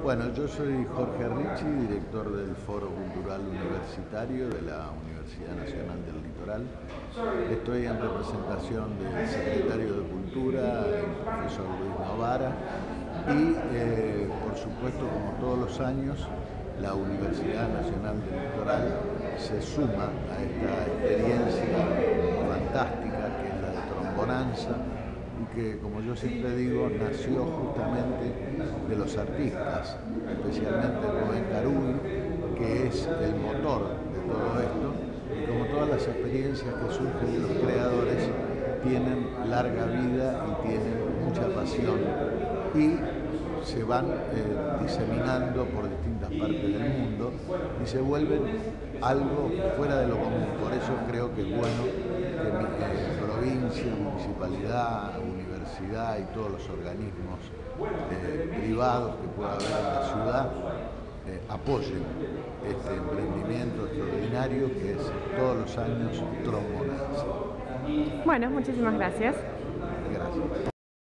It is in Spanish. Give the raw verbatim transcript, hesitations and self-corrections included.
Bueno, yo soy Jorge Ricci, director del Foro Cultural Universitario de la Universidad Nacional del Litoral. Estoy en representación del secretario de Cultura, el profesor Luis Novara, y eh, por supuesto, como todos los años, la Universidad Nacional del Litoral se suma a esta experiencia fantástica que es la de Trombonanza, y que, como yo siempre digo, nació justamente de los artistas, especialmente Rubén Caruy, que es el motor de todo esto, y como todas las experiencias que surgen de los creadores, tienen larga vida y tienen mucha pasión, y se van eh, diseminando por distintas partes del mundo y se vuelven algo fuera de lo común. Por eso creo que es bueno que mi eh, provincia, municipalidad, universidad y todos los organismos eh, privados que pueda haber en la ciudad eh, apoyen este emprendimiento extraordinario que es todos los años Trombonanza. Bueno, muchísimas gracias. Gracias.